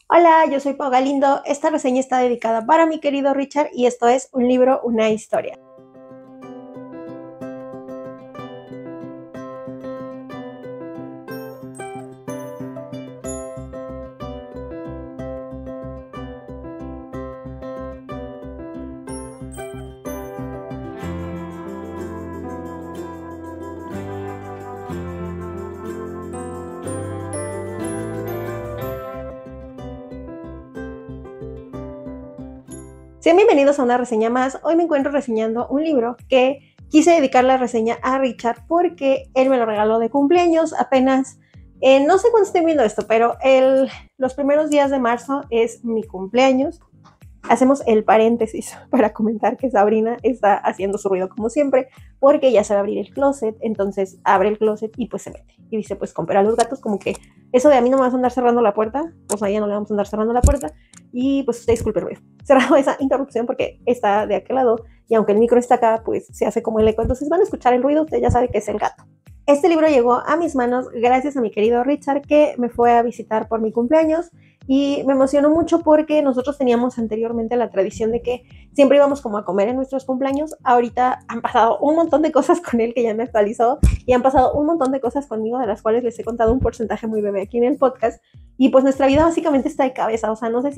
Hola, yo soy Pau Galindo. Esta reseña está dedicada para mi querido Richard y esto es Un libro, una historia. Sean bienvenidos a una reseña más. Hoy me encuentro reseñando un libro que quise dedicar la reseña a Richard porque él me lo regaló de cumpleaños apenas. No sé cuándo estén viendo esto, pero los primeros días de marzo es mi cumpleaños. Hacemos el paréntesis para comentar que Sabrina está haciendo su ruido como siempre porque ya se va a abrir el closet, entonces abre el closet y pues se mete y dice pues con a los gatos, como que eso de a mí no me vas a andar cerrando la puerta, pues a ella no le vamos a andar cerrando la puerta y pues usted disculpe el ruido. Cerrado esa interrupción porque está de aquel lado y aunque el micro está acá pues se hace como el eco, entonces van a escuchar el ruido, usted ya sabe que es el gato. Este libro llegó a mis manos gracias a mi querido Richard, que me fue a visitar por mi cumpleaños y me emocionó mucho porque nosotros teníamos anteriormente la tradición de que siempre íbamos como a comer en nuestros cumpleaños. Ahorita han pasado un montón de cosas con él que ya me actualizó y han pasado un montón de cosas conmigo de las cuales les he contado un porcentaje muy breve aquí en el podcast y pues nuestra vida básicamente está de cabeza, o sea, no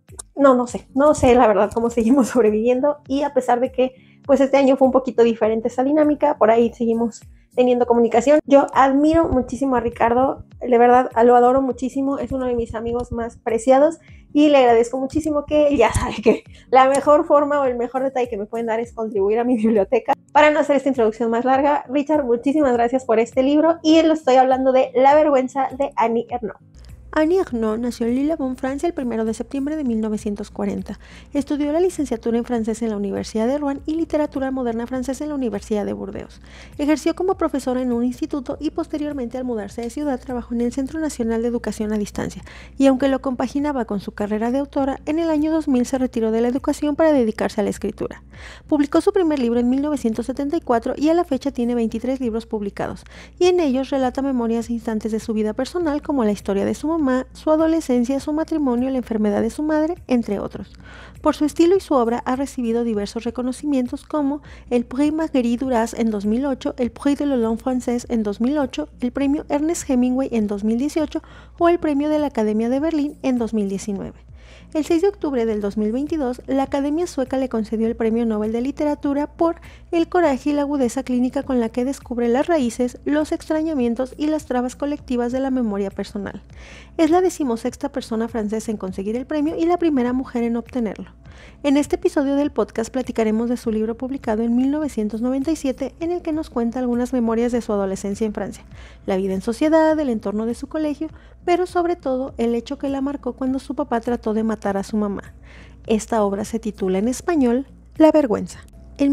sé la verdad cómo seguimos sobreviviendo y a pesar de que pues este año fue un poquito diferente esa dinámica, por ahí seguimos teniendo comunicación. Yo admiro muchísimo a Ricardo, de verdad lo adoro muchísimo, es uno de mis amigos más preciados y le agradezco muchísimo que ya sabe que la mejor forma o el mejor detalle que me pueden dar es contribuir a mi biblioteca. Para no hacer esta introducción más larga, Richard, muchísimas gracias por este libro y lo estoy hablando de La vergüenza de Annie Ernaux. Annie Ernaux nació en Lillebonne, Francia, el 1 de septiembre de 1940. Estudió la licenciatura en francés en la Universidad de Rouen y literatura moderna francesa en la Universidad de Burdeos. Ejerció como profesora en un instituto y posteriormente al mudarse de ciudad trabajó en el Centro Nacional de Educación a Distancia. Y aunque lo compaginaba con su carrera de autora, en el año 2000 se retiró de la educación para dedicarse a la escritura. Publicó su primer libro en 1974 y a la fecha tiene 23 libros publicados, y en ellos relata memorias e instantes de su vida personal como la historia de su mamá, su adolescencia, su matrimonio, la enfermedad de su madre, entre otros. Por su estilo y su obra ha recibido diversos reconocimientos como el Prix Marguerite Duras en 2008, el Prix de la Langue Française en 2008, el Premio Ernest Hemingway en 2018 o el Premio de la Academia de Berlín en 2019. El 6 de octubre del 2022, la Academia Sueca le concedió el Premio Nobel de Literatura por el coraje y la agudeza clínica con la que descubre las raíces, los extrañamientos y las trabas colectivas de la memoria personal. Es la 16ª persona francesa en conseguir el premio y la primera mujer en obtenerlo. En este episodio del podcast platicaremos de su libro publicado en 1997, en el que nos cuenta algunas memorias de su adolescencia en Francia, la vida en sociedad, el entorno de su colegio, pero sobre todo el hecho que la marcó cuando su papá trató de matar a su mamá. Esta obra se titula en español La vergüenza. En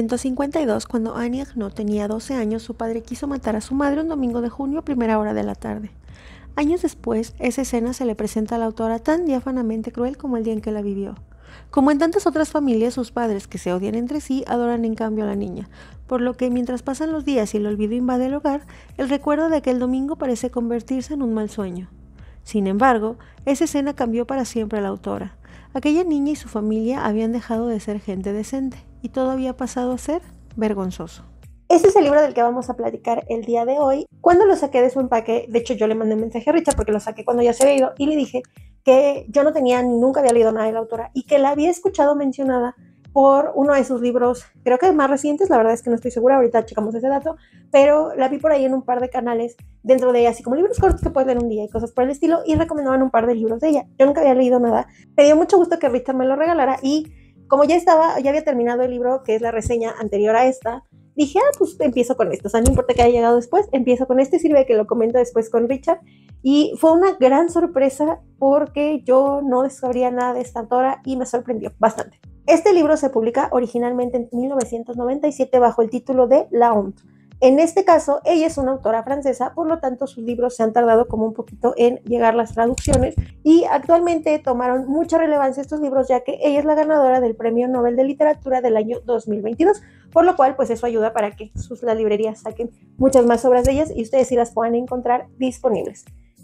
1952, cuando Annie Ernaux tenía 12 años, su padre quiso matar a su madre un domingo de junio a primera hora de la tarde. Años después, esa escena se le presenta a la autora tan diáfanamente cruel como el día en que la vivió. Como en tantas otras familias, sus padres, que se odian entre sí, adoran en cambio a la niña, por lo que mientras pasan los días y el olvido invade el hogar, el recuerdo de aquel domingo parece convertirse en un mal sueño. Sin embargo, esa escena cambió para siempre a la autora. Aquella niña y su familia habían dejado de ser gente decente, y todo había pasado a ser vergonzoso. Este es el libro del que vamos a platicar el día de hoy. Cuando lo saqué de su empaque, de hecho yo le mandé un mensaje a Richard porque lo saqué cuando ya se había ido y le dije que yo no tenía ni nunca había leído nada de la autora y que la había escuchado mencionada por uno de sus libros, creo que más recientes, la verdad es que no estoy segura, ahorita checamos ese dato, pero la vi por ahí en un par de canales dentro de ella, así como libros cortos que puedes leer un día y cosas por el estilo, y recomendaban un par de libros de ella. Yo nunca había leído nada, me dio mucho gusto que Richard me lo regalara y como ya había terminado el libro, que es la reseña anterior a esta, dije, pues empiezo con esto, o sea, no importa que haya llegado después, empiezo con este, sirve que lo comento después con Richard, y fue una gran sorpresa porque yo no descubría nada de esta autora y me sorprendió bastante. Este libro se publica originalmente en 1997 bajo el título de La Honte. En este caso, ella es una autora francesa, por lo tanto sus libros se han tardado como un poquito en llegar las traducciones y actualmente tomaron mucha relevancia estos libros ya que ella es la ganadora del Premio Nobel de Literatura del año 2022, por lo cual pues eso ayuda para que las librerías saquen muchas más obras de ellas y ustedes sí las puedan encontrar disponibles.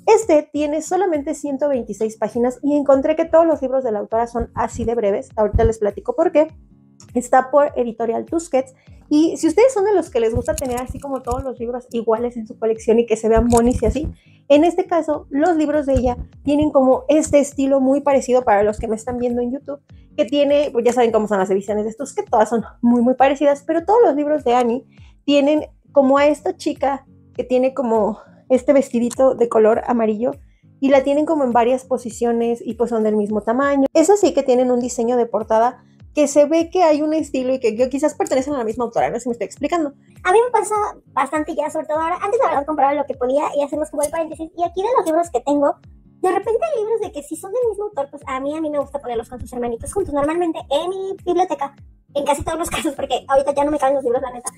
Este tiene solamente 126 páginas y encontré que todos los libros de la autora son así de breves. Ahorita les platico por qué. Está por Editorial Tusquets. Y si ustedes son de los que les gusta tener así como todos los libros iguales en su colección y que se vean bonis y así, en este caso los libros de ella tienen como este estilo muy parecido para los que me están viendo en YouTube, que tiene, pues ya saben cómo son las ediciones de Tusquets, todas son muy parecidas, pero todos los libros de Annie tienen como a esta chica que tiene como este vestidito de color amarillo y la tienen como en varias posiciones y pues son del mismo tamaño. Eso sí que tienen un diseño de portada que se ve que hay un estilo y que quizás pertenecen a la misma autora, no sé si me estoy explicando. A mí me pasa bastante ya, sobre todo ahora. Antes la verdad compraba lo que podía y hacemos como el paréntesis. Y aquí de los libros que tengo, de repente hay libros de que si son del mismo autor, pues a mí me gusta ponerlos con sus hermanitos juntos. Normalmente en mi biblioteca, en casi todos los casos, porque ahorita ya no me caben los libros, la neta,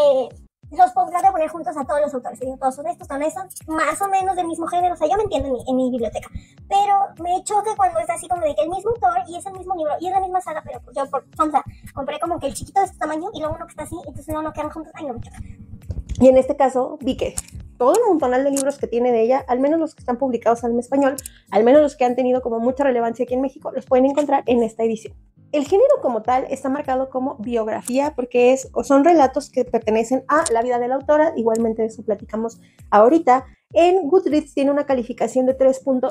los trato de poner juntos a todos los autores. Digo, todos son estos, más o menos del mismo género. O sea, yo me entiendo en mi biblioteca. Pero me choca cuando es así como de que el mismo autor y es el mismo libro y es la misma saga, pero pues yo por sonza compré como que el chiquito de este tamaño y luego uno que está así, entonces no quedan juntos. Ay, no me choca. Y en este caso vi que todo el montonal de libros que tiene de ella, al menos los que están publicados en español, al menos los que han tenido como mucha relevancia aquí en México, los pueden encontrar en esta edición. El género como tal está marcado como biografía porque son relatos que pertenecen a la vida de la autora, igualmente de eso platicamos ahorita. En Goodreads tiene una calificación de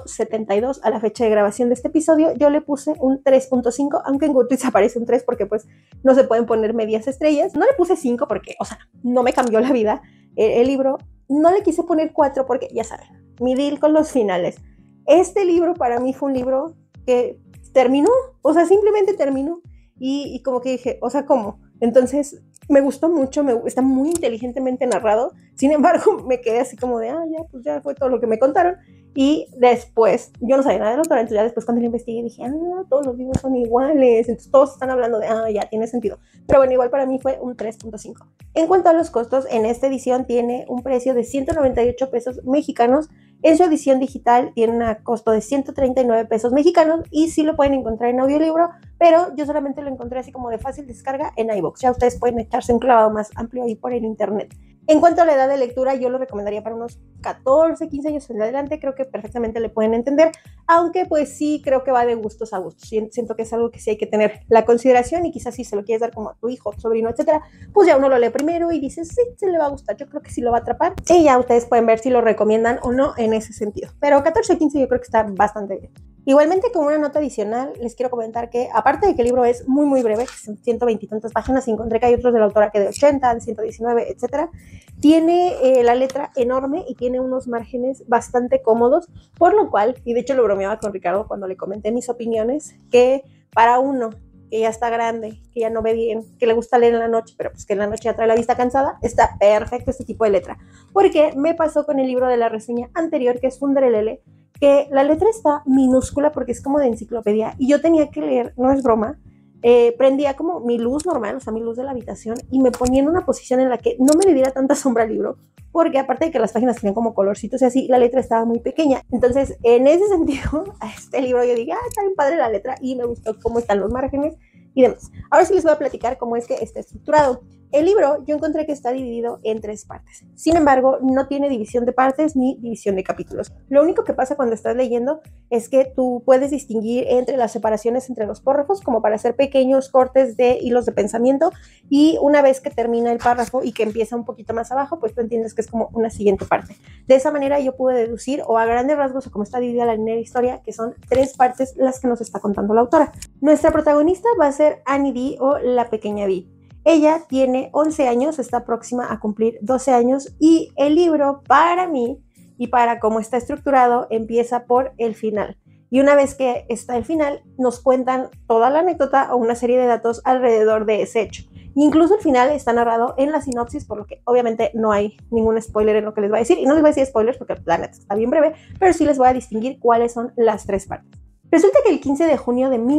3.72 a la fecha de grabación de este episodio. Yo le puse un 3.5, aunque en Goodreads aparece un 3 porque pues no se pueden poner medias estrellas. No le puse 5 porque, o sea, no me cambió la vida el libro. No le quise poner 4 porque, ya saben, mi deal con los finales. Este libro para mí fue un libro que terminó, o sea, simplemente terminó y como que dije, o sea, ¿cómo? Entonces me gustó mucho, está muy inteligentemente narrado, sin embargo me quedé así como de, pues ya fue todo lo que me contaron. Y después, yo no sabía nada del autor, entonces ya después cuando lo investigué dije, todos los libros son iguales, entonces todos están hablando de, ya tiene sentido. Pero bueno, igual para mí fue un 3.5. En cuanto a los costos, en esta edición tiene un precio de 198 pesos mexicanos. En su edición digital tiene un costo de 139 pesos mexicanos y sí lo pueden encontrar en audiolibro, pero yo solamente lo encontré así como de fácil descarga en iVoox. Ya ustedes pueden echarse un clavado más amplio ahí por el internet. En cuanto a la edad de lectura, yo lo recomendaría para unos 14, 15 años en adelante. Creo que perfectamente le pueden entender, aunque pues sí creo que va de gustos a gustos. Siento que es algo que sí hay que tener la consideración y quizás si se lo quieres dar como a tu hijo, sobrino, etcétera, pues ya uno lo lee primero y dice, sí, se le va a gustar. Yo creo que sí lo va a atrapar. Y ya ustedes pueden ver si lo recomiendan o no en ese sentido. Pero 14 o 15 yo creo que está bastante bien. Igualmente, como una nota adicional, les quiero comentar que, aparte de que el libro es muy breve, que son 120 y tantas páginas, encontré que hay otros de la autora que de 80, de 119, etcétera. Tiene la letra enorme y tiene unos márgenes bastante cómodos, por lo cual, y de hecho lo bromeaba con Ricardo cuando le comenté mis opiniones, que para uno que ya está grande, que ya no ve bien, que le gusta leer en la noche, pero pues que en la noche ya trae la vista cansada, está perfecto este tipo de letra. Porque me pasó con el libro de la reseña anterior, que es Funderelele, que la letra está minúscula porque es como de enciclopedia y yo tenía que leer, no es broma, prendía como mi luz normal, o sea, mi luz de la habitación y me ponía en una posición en la que no me le diera tanta sombra al libro, porque aparte de que las páginas tenían como colorcitos y así, la letra estaba muy pequeña. Entonces, en ese sentido, a este libro yo dije, está bien padre la letra y me gustó cómo están los márgenes y demás. Ahora sí les voy a platicar cómo es que está estructurado. El libro yo encontré que está dividido en 3 partes. Sin embargo, no tiene división de partes ni división de capítulos. Lo único que pasa cuando estás leyendo es que tú puedes distinguir entre las separaciones entre los párrafos como para hacer pequeños cortes de hilos de pensamiento y una vez que termina el párrafo y que empieza un poquito más abajo, pues tú entiendes que es como una siguiente parte. De esa manera yo pude deducir, o a grandes rasgos, o como está dividida la línea de historia, que son 3 partes las que nos está contando la autora. Nuestra protagonista va a ser Annie Dee o la pequeña Dee. Ella tiene 11 años, está próxima a cumplir 12 años y el libro para mí y para cómo está estructurado empieza por el final. Y una vez que está el final nos cuentan toda la anécdota o una serie de datos alrededor de ese hecho. Incluso el final está narrado en la sinopsis, por lo que obviamente no hay ningún spoiler en lo que les voy a decir. Y no les voy a decir spoilers porque la neta está bien breve, pero sí les voy a distinguir cuáles son las 3 partes. Resulta que el 15 de junio de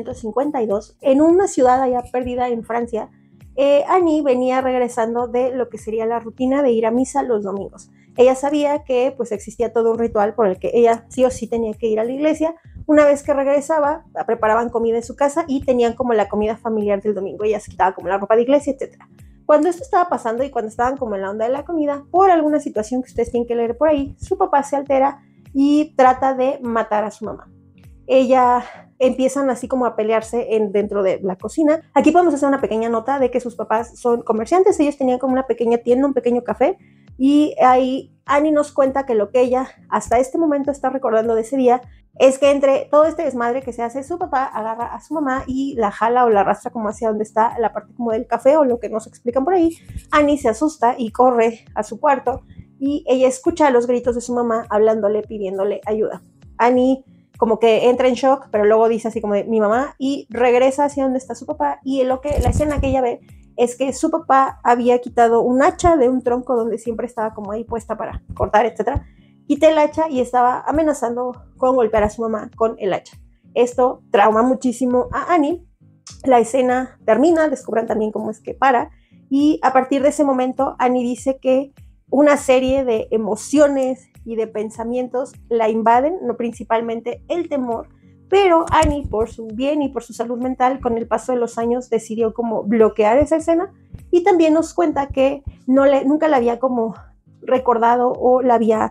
1952, en una ciudad allá perdida en Francia, Annie venía regresando de lo que sería la rutina de ir a misa los domingos. Ella sabía que pues existía todo un ritual por el que ella sí o sí tenía que ir a la iglesia. Una vez que regresaba, preparaban comida en su casa y tenían como la comida familiar del domingo. Ella se quitaba como la ropa de iglesia, etc. Cuando esto estaba pasando y cuando estaban como en la onda de la comida, por alguna situación que ustedes tienen que leer por ahí, su papá se altera y trata de matar a su mamá. Ella empiezan así como a pelearse dentro de la cocina. Aquí podemos hacer una pequeña nota de que sus papás son comerciantes, ellos tenían como una pequeña tienda, un pequeño café, y ahí Annie nos cuenta que lo que ella hasta este momento está recordando de ese día es que entre todo este desmadre que se hace, su papá agarra a su mamá y la jala o la arrastra como hacia donde está la parte como del café o lo que nos explican por ahí. Annie se asusta y corre a su cuarto y ella escucha los gritos de su mamá hablándole, pidiéndole ayuda. Annie como que entra en shock, pero luego dice así como de mi mamá, y regresa hacia donde está su papá, y la escena que ella ve es que su papá había quitado un hacha de un tronco donde siempre estaba como ahí puesta para cortar, etc. Quita el hacha y estaba amenazando con golpear a su mamá con el hacha. Esto trauma muchísimo a Annie. La escena termina, descubran también cómo es que para, y a partir de ese momento Annie dice que una serie de emociones y de pensamientos la invaden, no principalmente el temor, pero Annie, por su bien y por su salud mental, con el paso de los años decidió como bloquear esa escena, y también nos cuenta que nunca la había como recordado o la había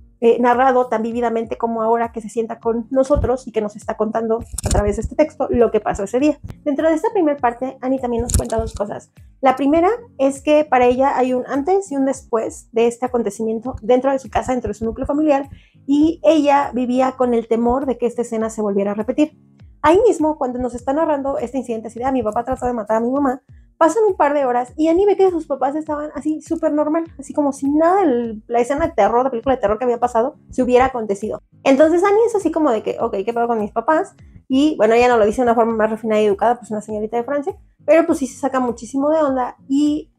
narrado tan vívidamente como ahora que se sienta con nosotros y que nos está contando a través de este texto lo que pasó ese día. Dentro de esta primera parte, Annie también nos cuenta dos cosas. La primera es que para ella hay un antes y un después de este acontecimiento dentro de su casa, dentro de su núcleo familiar, y ella vivía con el temor de que esta escena se volviera a repetir. Ahí mismo, cuando nos está narrando este incidente, así de mi papá trató de matar a mi mamá, pasan un par de horas y Annie ve que sus papás estaban así súper normal, así como si nada, la escena de terror, la película de terror que había pasado, se hubiera acontecido. Entonces Annie es así como de que, ok, ¿qué pedo con mis papás? Y bueno, ella no lo dice de una forma más refinada y educada, pues una señorita de Francia, pero pues sí se saca muchísimo de onda, y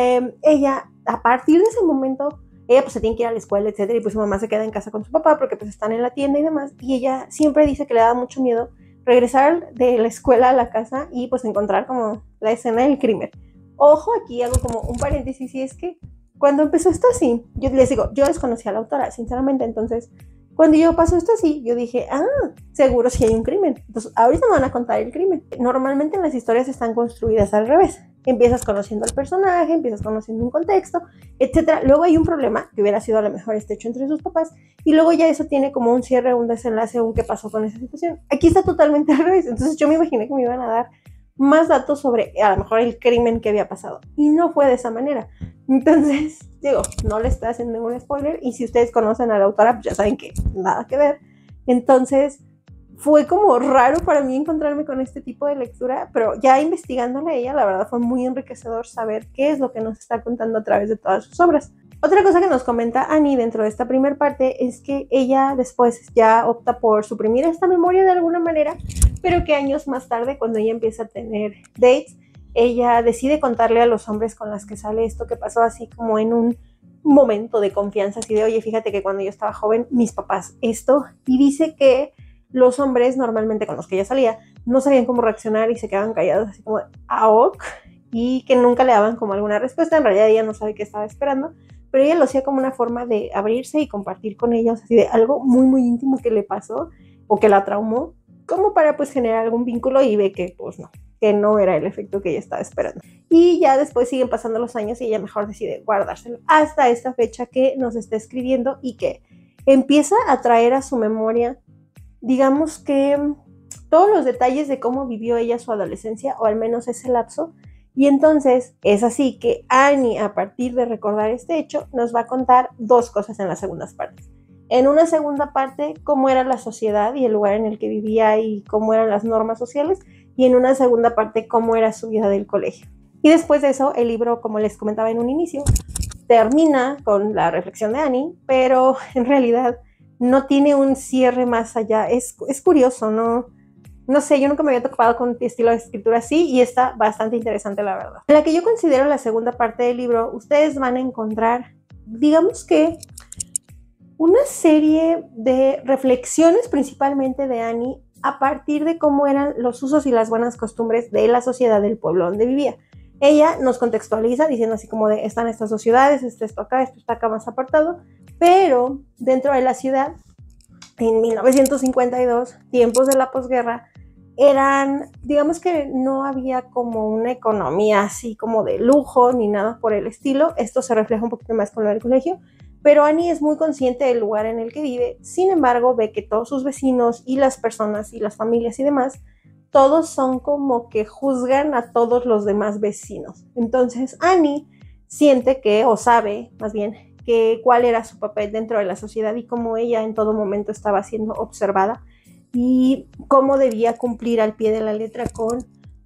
ella, a partir de ese momento, ella pues se tiene que ir a la escuela, etcétera, y pues su mamá se queda en casa con su papá porque pues están en la tienda y demás, y ella siempre dice que le da mucho miedo regresar de la escuela a la casa y pues encontrar como la escena del crimen. Ojo, aquí hago como un paréntesis, y es que cuando empezó esto así, yo les digo, yo desconocía a la autora, sinceramente, entonces cuando yo pasó esto así, yo dije, seguro sí hay un crimen. Entonces, ahorita me van a contar el crimen. Normalmente las historias están construidas al revés. Empiezas conociendo al personaje, empiezas conociendo un contexto, etc. Luego hay un problema que hubiera sido a lo mejor hecho entre sus papás, y luego ya eso tiene como un cierre, un desenlace, un qué pasó con esa situación. Aquí está totalmente al revés. Entonces yo me imaginé que me iban a dar más datos sobre a lo mejor el crimen que había pasado, y no fue de esa manera. Entonces, digo, no le estoy haciendo ningún spoiler, y si ustedes conocen a la autora, pues ya saben que nada que ver. Entonces, fue como raro para mí encontrarme con este tipo de lectura, pero ya investigándola a ella, la verdad fue muy enriquecedor saber qué es lo que nos está contando a través de todas sus obras. Otra cosa que nos comenta Annie dentro de esta primera parte es que ella después ya opta por suprimir esta memoria de alguna manera, pero que años más tarde, cuando ella empieza a tener dates, ella decide contarle a los hombres con los que sale esto que pasó, así como en un momento de confianza, así de, oye, fíjate que cuando yo estaba joven, mis papás esto, y dice que los hombres normalmente con los que ella salía no sabían cómo reaccionar y se quedaban callados así como ok, y que nunca le daban como alguna respuesta. En realidad ella no sabe qué estaba esperando, pero ella lo hacía como una forma de abrirse y compartir con ellos así de algo muy muy íntimo que le pasó o que la traumó, como para pues generar algún vínculo, y ve que pues no, que no era el efecto que ella estaba esperando. Y ya después siguen pasando los años y ella mejor decide guardárselo hasta esta fecha que nos está escribiendo, y que empieza a traer a su memoria, digamos que todos los detalles de cómo vivió ella su adolescencia, o al menos ese lapso. Y entonces es así que Annie, a partir de recordar este hecho, nos va a contar dos cosas en las segundas partes. En una segunda parte, cómo era la sociedad y el lugar en el que vivía y cómo eran las normas sociales, y en una segunda parte, cómo era su vida del colegio. Y después de eso, el libro, como les comentaba en un inicio, termina con la reflexión de Annie, pero en realidad no tiene un cierre más allá. Es curioso, no sé, yo nunca me había topado con un estilo de escritura así, y está bastante interesante, la verdad. En la que yo considero la segunda parte del libro, ustedes van a encontrar, digamos que, una serie de reflexiones principalmente de Annie a partir de cómo eran los usos y las buenas costumbres de la sociedad del pueblo donde vivía. Ella nos contextualiza diciendo así como de, están estas dos ciudades, esto está acá más apartado, pero dentro de la ciudad, en 1952, tiempos de la posguerra, eran, digamos que no había como una economía así como de lujo ni nada por el estilo. Esto se refleja un poquito más con lo del colegio, pero Annie es muy consciente del lugar en el que vive. Sin embargo, ve que todos sus vecinos y las personas y las familias y demás, todos son como que juzgan a todos los demás vecinos. Entonces Annie siente que, o sabe más bien, que cuál era su papel dentro de la sociedad y cómo ella en todo momento estaba siendo observada y cómo debía cumplir al pie de la letra con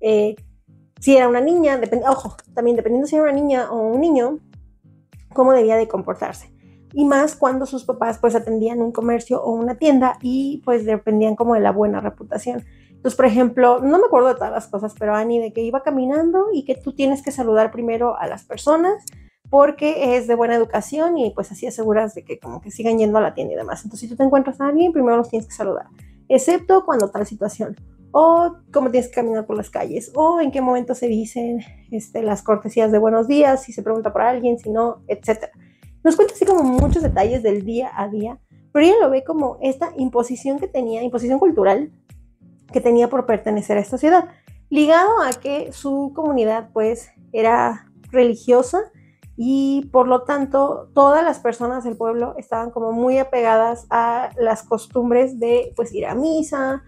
si era una niña, también dependiendo si era una niña o un niño, cómo debía de comportarse. Y más cuando sus papás pues atendían un comercio o una tienda y pues dependían como de la buena reputación. Entonces, por ejemplo, no me acuerdo de todas las cosas, pero Annie, de que iba caminando y que tú tienes que saludar primero a las personas porque es de buena educación y pues así aseguras de que como que sigan yendo a la tienda y demás. Entonces, si tú te encuentras a alguien, primero los tienes que saludar, excepto cuando tal situación, o cómo tienes que caminar por las calles, o en qué momento se dicen las cortesías de buenos días, si se pregunta por alguien, si no, etc. Nos cuenta así como muchos detalles del día a día, pero ella lo ve como esta imposición cultural que tenía por pertenecer a esta ciudad, ligado a que su comunidad pues era religiosa y por lo tanto todas las personas del pueblo estaban como muy apegadas a las costumbres de pues ir a misa,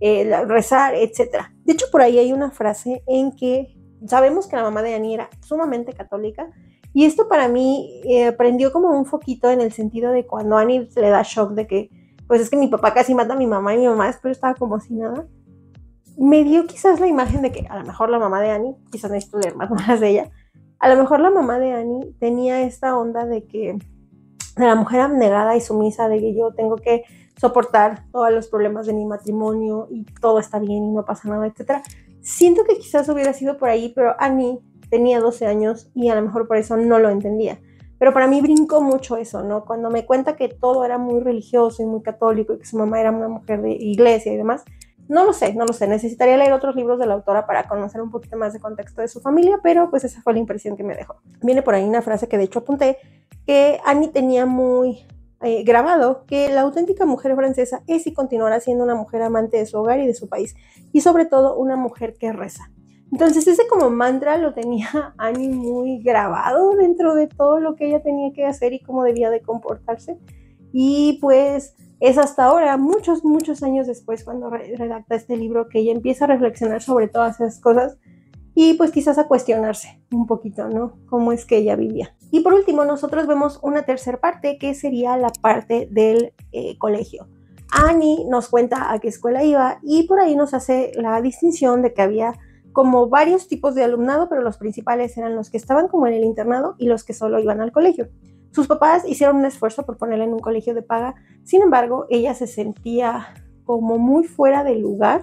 rezar, etc. De hecho, por ahí hay una frase en que sabemos que la mamá de Annie era sumamente católica y esto para mí prendió como un foquito en el sentido de cuando Annie le da shock de que pues es que mi papá casi mata a mi mamá y mi mamá después estaba como si nada. Me dio quizás la imagen de que a lo mejor la mamá de Annie, quizás necesito leer más de ella, a lo mejor la mamá de Annie tenía esta onda de que de la mujer abnegada y sumisa, de que yo tengo que soportar todos los problemas de mi matrimonio y todo está bien y no pasa nada, etc. Siento que quizás hubiera sido por ahí, pero Annie tenía 12 años y a lo mejor por eso no lo entendía. Pero para mí brincó mucho eso, ¿no? Cuando me cuenta que todo era muy religioso y muy católico y que su mamá era una mujer de iglesia y demás, no lo sé. Necesitaría leer otros libros de la autora para conocer un poquito más de contexto de su familia, pero pues esa fue la impresión que me dejó. Viene por ahí una frase que de hecho apunté, que Annie tenía muy grabado, que la auténtica mujer francesa es y continuará siendo una mujer amante de su hogar y de su país, y sobre todo una mujer que reza. Entonces ese como mantra lo tenía Annie muy grabado dentro de todo lo que ella tenía que hacer y cómo debía de comportarse. Y pues es hasta ahora, muchos años después, cuando redacta este libro, que ella empieza a reflexionar sobre todas esas cosas y pues quizás a cuestionarse un poquito, ¿no? Cómo es que ella vivía. Y por último, nosotros vemos una tercera parte, que sería la parte del colegio. Annie nos cuenta a qué escuela iba y por ahí nos hace la distinción de que había como varios tipos de alumnado, pero los principales eran los que estaban como en el internado y los que solo iban al colegio. Sus papás hicieron un esfuerzo por ponerla en un colegio de paga, sin embargo, ella se sentía como muy fuera de lugar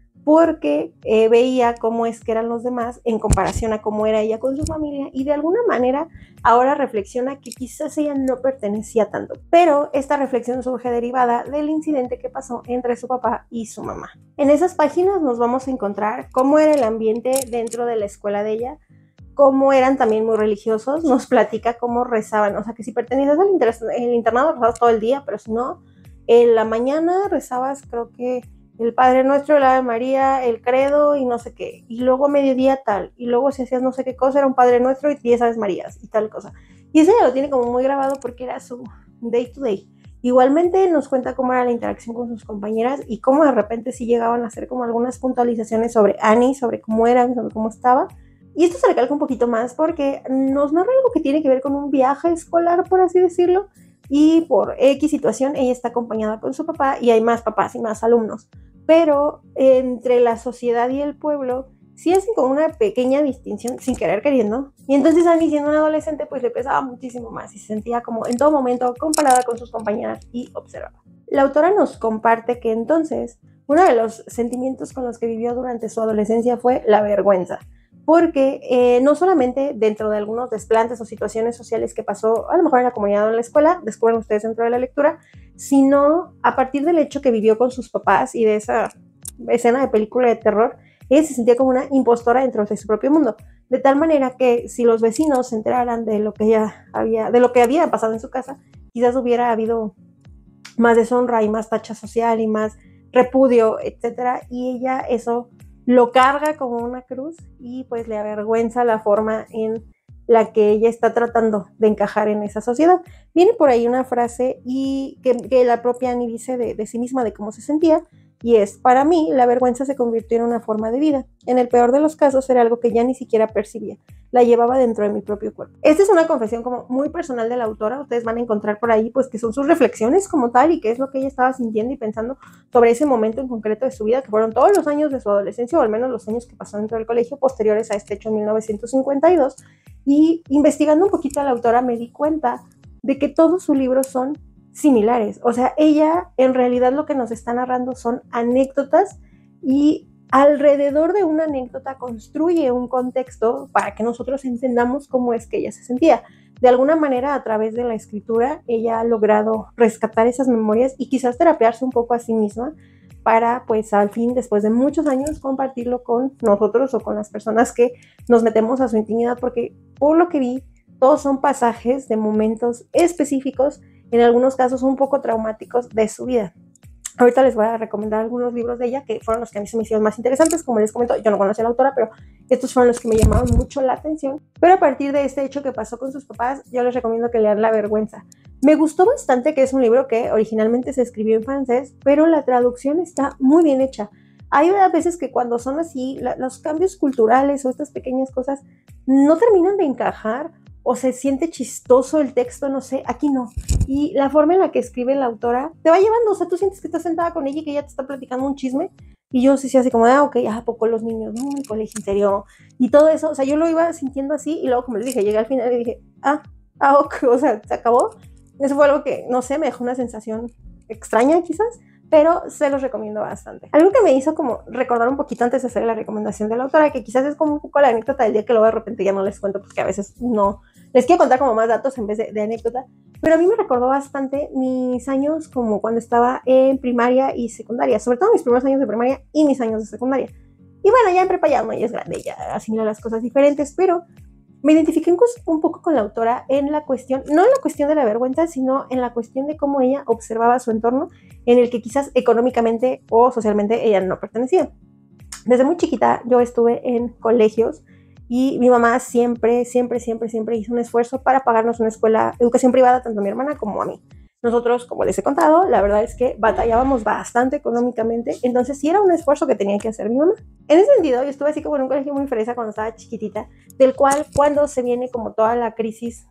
porque veía cómo es que eran los demás en comparación a cómo era ella con su familia y de alguna manera ahora reflexiona que quizás ella no pertenecía tanto, pero esta reflexión surge derivada del incidente que pasó entre su papá y su mamá. En esas páginas nos vamos a encontrar cómo era el ambiente dentro de la escuela de ella, cómo eran también muy religiosos, nos platica cómo rezaban, o sea que si pertenecías al internado rezabas todo el día, pero si no, en la mañana rezabas creo que el Padre Nuestro, el Ave María, el Credo y no sé qué, y luego a mediodía tal, y luego si hacías no sé qué cosa era un Padre Nuestro y 10 Aves Marías y tal cosa. Y eso ya lo tiene como muy grabado porque era su day to day. Igualmente nos cuenta cómo era la interacción con sus compañeras y cómo de repente sí llegaban a hacer como algunas puntualizaciones sobre Annie, sobre cómo era, sobre cómo estaba. Y esto se recalca un poquito más porque nos narra algo que tiene que ver con un viaje escolar, por así decirlo, y por X situación ella está acompañada con su papá y hay más papás y más alumnos. Pero entre la sociedad y el pueblo sí hacen como una pequeña distinción sin querer queriendo. Y entonces Annie, siendo una adolescente, pues le pesaba muchísimo más y se sentía como en todo momento comparada con sus compañeras y observaba. La autora nos comparte que entonces uno de los sentimientos con los que vivió durante su adolescencia fue la vergüenza. Porque no solamente dentro de algunos desplantes o situaciones sociales que pasó a lo mejor en la comunidad o en la escuela, descubren ustedes dentro de la lectura, sino a partir del hecho que vivió con sus papás y de esa escena de película de terror, ella se sentía como una impostora dentro de su propio mundo, de tal manera que si los vecinos se enteraran de lo que había pasado en su casa, quizás hubiera habido más deshonra y más tacha social y más repudio, etcétera, y ella eso lo carga como una cruz y pues le avergüenza la forma en la que ella está tratando de encajar en esa sociedad. Viene por ahí una frase y que la propia Annie dice de sí misma, de cómo se sentía, y es: para mí, la vergüenza se convirtió en una forma de vida. En el peor de los casos, era algo que ya ni siquiera percibía. La llevaba dentro de mi propio cuerpo. Esta es una confesión como muy personal de la autora. Ustedes van a encontrar por ahí, pues, que son sus reflexiones como tal y qué es lo que ella estaba sintiendo y pensando sobre ese momento en concreto de su vida, que fueron todos los años de su adolescencia, o al menos los años que pasó dentro del colegio posteriores a este hecho en 1952. Y investigando un poquito a la autora me di cuenta de que todos sus libros son similares. O sea, ella en realidad lo que nos está narrando son anécdotas, y alrededor de una anécdota construye un contexto para que nosotros entendamos cómo es que ella se sentía. De alguna manera, a través de la escritura, ella ha logrado rescatar esas memorias y quizás terapiarse un poco a sí misma para, pues, al fin, después de muchos años, compartirlo con nosotros o con las personas que nos metemos a su intimidad, porque por lo que vi, todos son pasajes de momentos específicos, en algunos casos un poco traumáticos de su vida. Ahorita les voy a recomendar algunos libros de ella que fueron los que a mí se me hicieron más interesantes. Como les comento, yo no conocía a la autora, pero estos fueron los que me llamaron mucho la atención. Pero a partir de este hecho que pasó con sus papás, yo les recomiendo que lean La vergüenza. Me gustó bastante, que es un libro que originalmente se escribió en francés, pero la traducción está muy bien hecha. Hay a veces que cuando son así, los cambios culturales o estas pequeñas cosas no terminan de encajar, o se siente chistoso el texto, no sé, aquí no. Y la forma en la que escribe la autora te va llevando, o sea, tú sientes que estás sentada con ella y que ella te está platicando un chisme, y yo sí, así como, ok, ¿a poco los niños? No, mi colegio en serio, y todo eso, o sea, yo lo iba sintiendo así, y luego, como les dije, llegué al final y dije, ok, o sea, se acabó. Eso fue algo que, no sé, me dejó una sensación extraña quizás, pero se los recomiendo bastante. Algo que me hizo como recordar un poquito antes de hacer la recomendación de la autora, que quizás es como un poco la anécdota del día que luego de repente ya no les cuento, porque a veces no, les quiero contar como más datos en vez de anécdota, pero a mí me recordó bastante mis años como cuando estaba en primaria y secundaria, sobre todo mis primeros años de primaria y mis años de secundaria. Y bueno, ya en prepa ya no, ya es grande, ya asimila las cosas diferentes, pero me identifiqué un poco con la autora en la cuestión, no en la cuestión de la vergüenza, sino en la cuestión de cómo ella observaba su entorno, en el que quizás económicamente o socialmente ella no pertenecía. Desde muy chiquita yo estuve en colegios y mi mamá siempre hizo un esfuerzo para pagarnos una escuela, educación privada, tanto a mi hermana como a mí. Nosotros, como les he contado, la verdad es que batallábamos bastante económicamente, entonces sí era un esfuerzo que tenía que hacer mi mamá. En ese sentido, yo estuve así como en un colegio muy fresa cuando estaba chiquitita, del cual cuando se viene como toda la crisis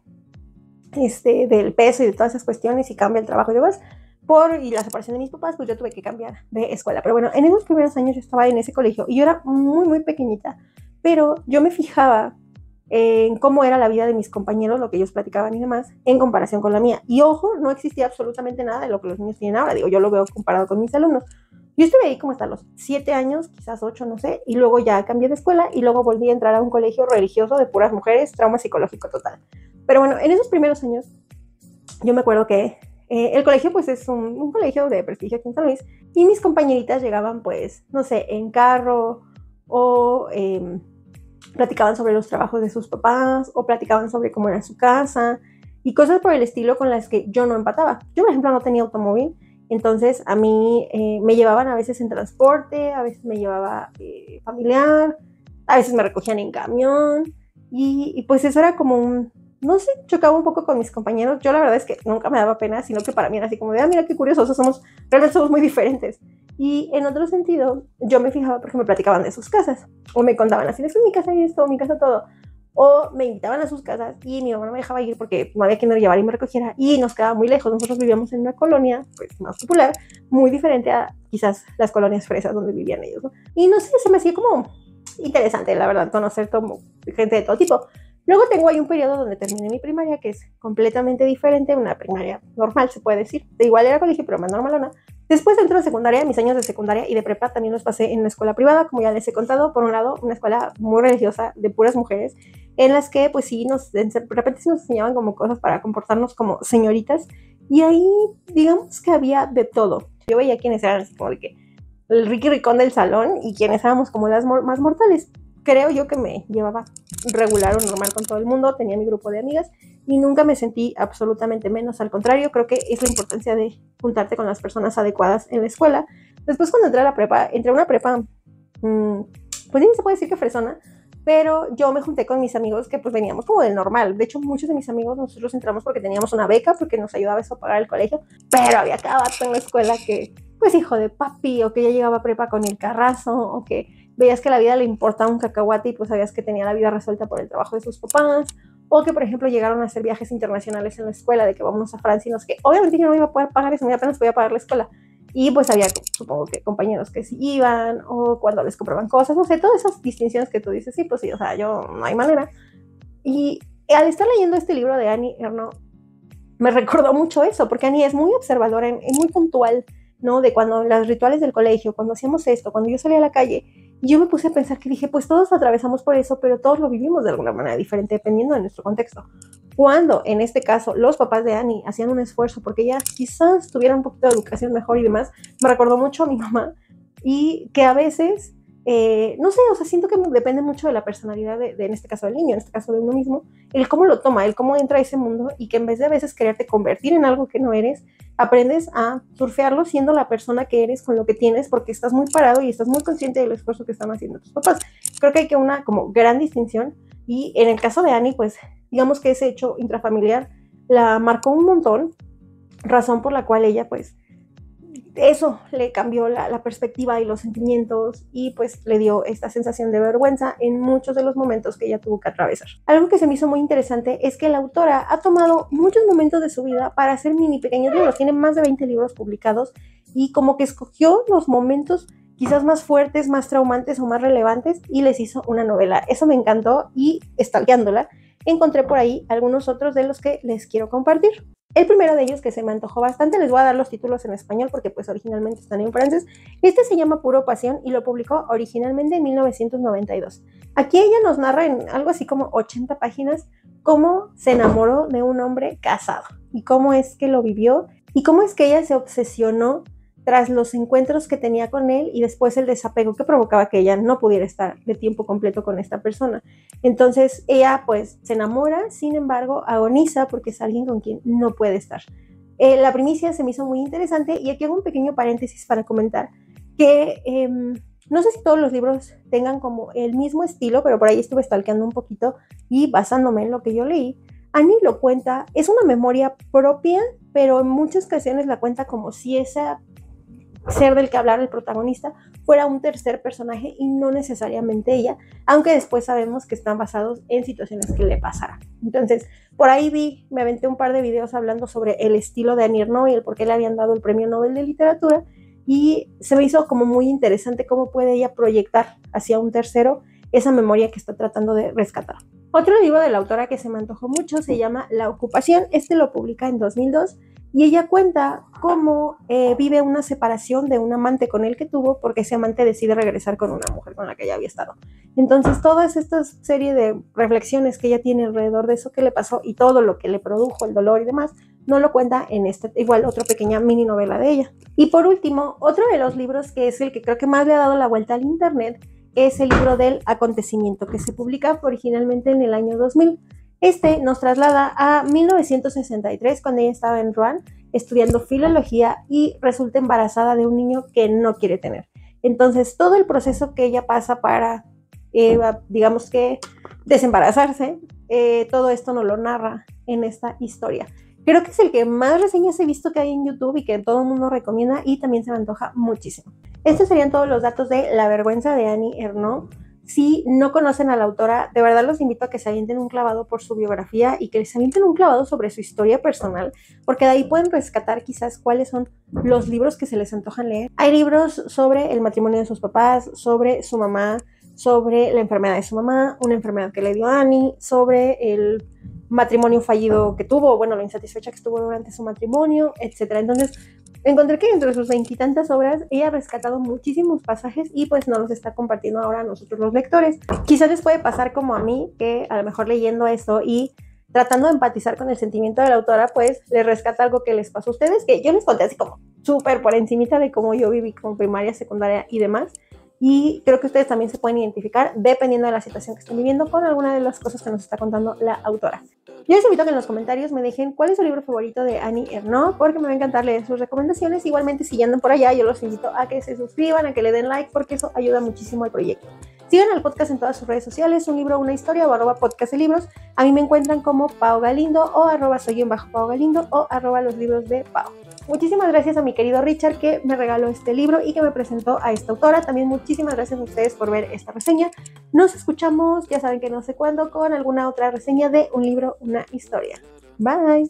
del peso y de todas esas cuestiones y cambia el trabajo y demás, y la separación de mis papás, pues yo tuve que cambiar de escuela. Pero bueno, en esos primeros años yo estaba en ese colegio y yo era muy pequeñita, pero yo me fijaba en cómo era la vida de mis compañeros, lo que ellos platicaban y demás, en comparación con la mía. Y ojo, no existía absolutamente nada de lo que los niños tienen ahora. Digo, yo lo veo comparado con mis alumnos. Yo estuve ahí como hasta los 7 años, quizás 8, no sé, y luego ya cambié de escuela y luego volví a entrar a un colegio religioso de puras mujeres, trauma psicológico total. Pero bueno, en esos primeros años, yo me acuerdo que el colegio pues es un colegio de prestigio aquí en San Luis, y mis compañeritas llegaban pues, no sé, en carro o platicaban sobre los trabajos de sus papás o platicaban sobre cómo era su casa y cosas por el estilo con las que yo no empataba. Yo, por ejemplo, no tenía automóvil, entonces a mí me llevaban a veces en transporte, a veces me llevaba familiar, a veces me recogían en camión y pues eso era como no sé, chocaba un poco con mis compañeros. Yo la verdad es que nunca me daba pena, sino que para mí era así como de, mira qué curioso, realmente somos muy diferentes. Y en otro sentido, yo me fijaba porque me platicaban de sus casas, o me contaban así, es mi casa y esto, mi casa todo, o me invitaban a sus casas y mi mamá no me dejaba ir porque no había quien me llevara y me recogiera, y nos quedaba muy lejos. Nosotros vivíamos en una colonia pues más popular, muy diferente a quizás las colonias fresas donde vivían ellos, ¿no? Y no sé, se me hacía como interesante, la verdad, conocer gente de todo tipo. Luego tengo ahí un periodo donde terminé mi primaria, que es completamente diferente, una primaria normal, se puede decir. De igual era colegio, pero más normalona. Después entro a secundaria, mis años de secundaria y de prepa también los pasé en una escuela privada, como ya les he contado. Por un lado, una escuela muy religiosa, de puras mujeres, en las que pues sí, de repente sí nos enseñaban como cosas para comportarnos como señoritas. Y ahí, digamos que había de todo. Yo veía quienes eran así como de que el Ricky Ricón del salón y quienes éramos como las más mortales. Creo yo que me llevaba regular o normal con todo el mundo, tenía mi grupo de amigas y nunca me sentí absolutamente menos. Al contrario, creo que es la importancia de juntarte con las personas adecuadas en la escuela. Después, cuando entré a la prepa, entré a una prepa, pues sí se puede decir que fresona, pero yo me junté con mis amigos que pues veníamos como del normal. De hecho, muchos de mis amigos nosotros entramos porque teníamos una beca, porque nos ayudaba eso a pagar el colegio, pero había cada vato en la escuela que, pues hijo de papi, o que ya llegaba a prepa con el carrazo, o que veías que la vida le importaba un cacahuate y pues sabías que tenía la vida resuelta por el trabajo de sus papás, o que por ejemplo llegaron a hacer viajes internacionales en la escuela, de que vámonos a Francia y no sé qué. Obviamente yo no iba a poder pagar eso, ni apenas podía pagar la escuela. Y pues había, supongo que compañeros que sí iban, o cuando les compraban cosas, no sé, todas esas distinciones que tú dices, sí, pues sí, o sea, yo no hay manera. Y al estar leyendo este libro de Annie Ernaux, me recordó mucho eso, porque Annie es muy observadora, es muy puntual, ¿no? De cuando los rituales del colegio, cuando hacíamos esto, cuando yo salía a la calle, y yo me puse a pensar que dije, pues todos atravesamos por eso, pero todos lo vivimos de alguna manera diferente, dependiendo de nuestro contexto. Cuando, en este caso, los papás de Annie hacían un esfuerzo porque ella quizás tuviera un poquito de educación mejor y demás, me recordó mucho a mi mamá, y que a veces, no sé, o sea, siento que depende mucho de la personalidad en este caso del niño, en este caso de uno mismo, el cómo lo toma, el cómo entra a ese mundo, y que en vez de a veces quererte convertir en algo que no eres, aprendes a surfearlo siendo la persona que eres con lo que tienes, porque estás muy parado y estás muy consciente del esfuerzo que están haciendo tus papás. Creo que hay que una como gran distinción, y en el caso de Annie, pues digamos que ese hecho intrafamiliar la marcó un montón, razón por la cual ella pues eso le cambió la perspectiva y los sentimientos, y pues le dio esta sensación de vergüenza en muchos de los momentos que ella tuvo que atravesar. Algo que se me hizo muy interesante es que la autora ha tomado muchos momentos de su vida para hacer mini pequeños libros. Tiene más de 20 libros publicados, y como que escogió los momentos quizás más fuertes, más traumantes o más relevantes, y les hizo una novela. Eso me encantó, y stalkeándola encontré por ahí algunos otros de los que les quiero compartir. El primero de ellos, que se me antojó bastante, les voy a dar los títulos en español porque pues originalmente están en francés. Este se llama Puro Pasión y lo publicó originalmente en 1992. Aquí ella nos narra en algo así como 80 páginas cómo se enamoró de un hombre casado y cómo es que lo vivió y cómo es que ella se obsesionó tras los encuentros que tenía con él y después el desapego que provocaba que ella no pudiera estar de tiempo completo con esta persona. Entonces ella pues se enamora, sin embargo agoniza porque es alguien con quien no puede estar. La primicia se me hizo muy interesante, y aquí hago un pequeño paréntesis para comentar que no sé si todos los libros tengan como el mismo estilo, pero por ahí estuve stalkeando un poquito y basándome en lo que yo leí. Annie lo cuenta, es una memoria propia, pero en muchas ocasiones la cuenta como si esa ser del que hablara el protagonista fuera un tercer personaje y no necesariamente ella, aunque después sabemos que están basados en situaciones que le pasaran. Entonces, por ahí me aventé un par de videos hablando sobre el estilo de Annie Ernaux y el por qué le habían dado el Premio Nobel de Literatura, y se me hizo como muy interesante cómo puede ella proyectar hacia un tercero esa memoria que está tratando de rescatar. Otro libro de la autora que se me antojó mucho se llama La Ocupación. Este lo publica en 2002, y ella cuenta cómo vive una separación de un amante con el que tuvo, porque ese amante decide regresar con una mujer con la que ya había estado. Entonces todas estas serie de reflexiones que ella tiene alrededor de eso que le pasó y todo lo que le produjo, el dolor y demás, no lo cuenta en igual otra pequeña mini novela de ella. Y por último, otro de los libros que es el que creo que más le ha dado la vuelta al internet es el libro del acontecimiento, que se publica originalmente en el año 2000. Este nos traslada a 1963, cuando ella estaba en Rouen estudiando filología y resulta embarazada de un niño que no quiere tener. Entonces, todo el proceso que ella pasa para, digamos que, desembarazarse, todo esto nos lo narra en esta historia. Creo que es el que más reseñas he visto que hay en YouTube y que todo el mundo recomienda, y también se me antoja muchísimo. Estos serían todos los datos de La vergüenza de Annie Ernaux. Si no conocen a la autora, de verdad los invito a que se avienten un clavado por su biografía y que se avienten un clavado sobre su historia personal, porque de ahí pueden rescatar quizás cuáles son los libros que se les antojan leer. Hay libros sobre el matrimonio de sus papás, sobre su mamá, sobre la enfermedad de su mamá, una enfermedad que le dio a Annie, sobre el matrimonio fallido que tuvo, bueno, la insatisfecha que estuvo durante su matrimonio, etc. Entonces, encontré que entre sus 20 y tantas obras ella ha rescatado muchísimos pasajes y pues nos los está compartiendo ahora a nosotros los lectores. Quizás les puede pasar como a mí, que a lo mejor leyendo esto y tratando de empatizar con el sentimiento de la autora, pues les rescata algo que les pasó a ustedes, que yo les conté así como súper por encimita de cómo yo viví como primaria, secundaria y demás. Y creo que ustedes también se pueden identificar, dependiendo de la situación que estén viviendo, con alguna de las cosas que nos está contando la autora. Yo les invito a que en los comentarios me dejen cuál es su libro favorito de Annie Ernaux, porque me va a encantar leer sus recomendaciones. Igualmente, si ya andan por allá, yo los invito a que se suscriban, a que le den like, porque eso ayuda muchísimo al proyecto. Sigan al podcast en todas sus redes sociales, un libro, una historia o @podcastdelibros. A mí me encuentran como Pau Galindo o @soy_Pau Galindo o @los libros de Pau. Muchísimas gracias a mi querido Richard que me regaló este libro y que me presentó a esta autora. También muchísimas gracias a ustedes por ver esta reseña. Nos escuchamos, ya saben que no sé cuándo, con alguna otra reseña de un libro, una historia. Bye.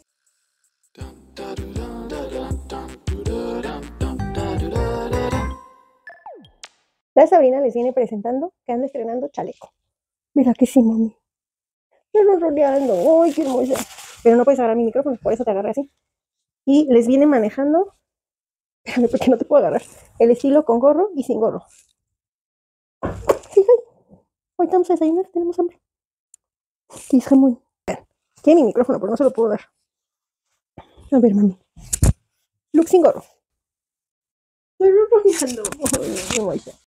La Sabrina les viene presentando que anda estrenando chaleco. Mira que sí, mami. Pero roleando. ¡Ay, qué hermosa! Pero no puedes agarrar mi micrófono, por eso te agarré así. Y les viene manejando. Espérame, porque no te puedo agarrar. El estilo con gorro y sin gorro. Fíjate. Hoy estamos a desayunar, tenemos hambre. Y es muy. Tiene mi micrófono, pero no se lo puedo dar. A ver, mami. Look sin gorro. Pero roleando. Ay, qué hermosa.